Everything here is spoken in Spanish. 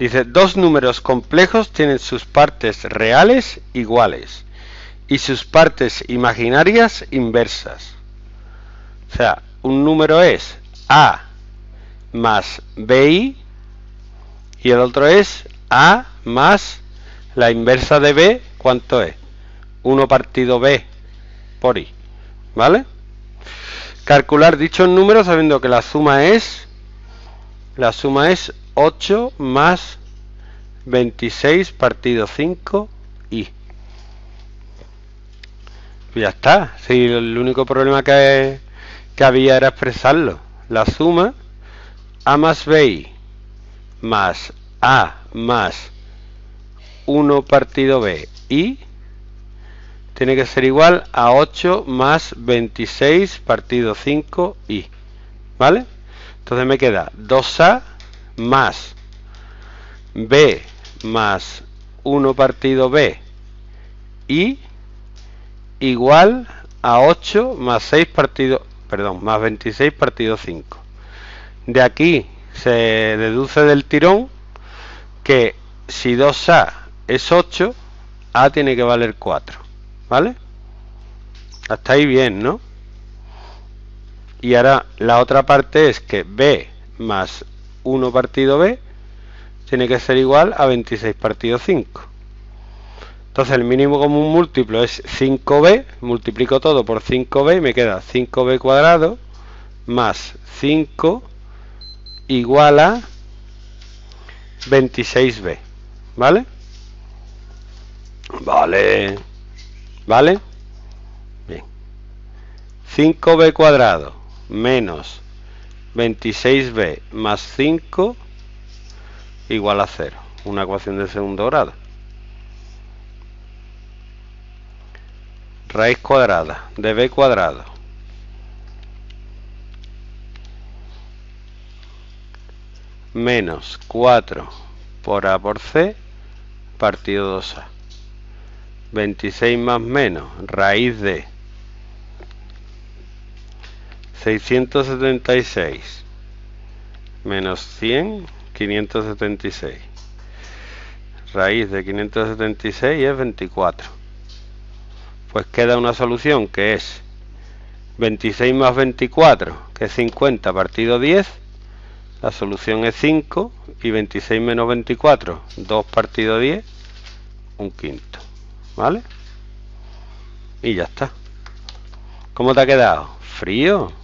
Dice, dos números complejos tienen sus partes reales iguales y sus partes imaginarias inversas. O sea, un número es A más BI y el otro es A más la inversa de B. ¿Cuánto es? 1 partido B por I. ¿Vale? Calcular dichos números sabiendo que la suma es 8 más 26 partido 5 I. Ya está. Si el único problema que había era expresarlo. La suma A más BI más A más 1 partido B I tiene que ser igual a 8 más 26 partido 5 I. ¿Vale? Entonces me queda 2A más B más 1 partido B I igual a 8 más 6 partido, perdón, más 26 partido 5. De aquí se deduce del tirón que si 2A es 8, A tiene que valer 4. ¿Vale? Hasta ahí bien, ¿no? Y ahora la otra parte es que B más 1 partido B tiene que ser igual a 26 partido 5. Entonces el mínimo común múltiplo es 5B, multiplico todo por 5B y me queda 5B cuadrado más 5 igual a 26B. ¿Vale? ¿Vale? Bien. 5B cuadrado menos 26B más 5 igual a 0. Una ecuación de segundo grado. Raíz cuadrada de B cuadrado menos 4 por A por C partido 2A. 26 más menos raíz de 676 menos 100, 576. Raíz de 576 es 24. Pues queda una solución que es 26 más 24, que es 50 partido 10. La solución es 5 y 26 menos 24, 2 partido 10, un quinto. ¿Vale? Y ya está. ¿Cómo te ha quedado? ¿Frío?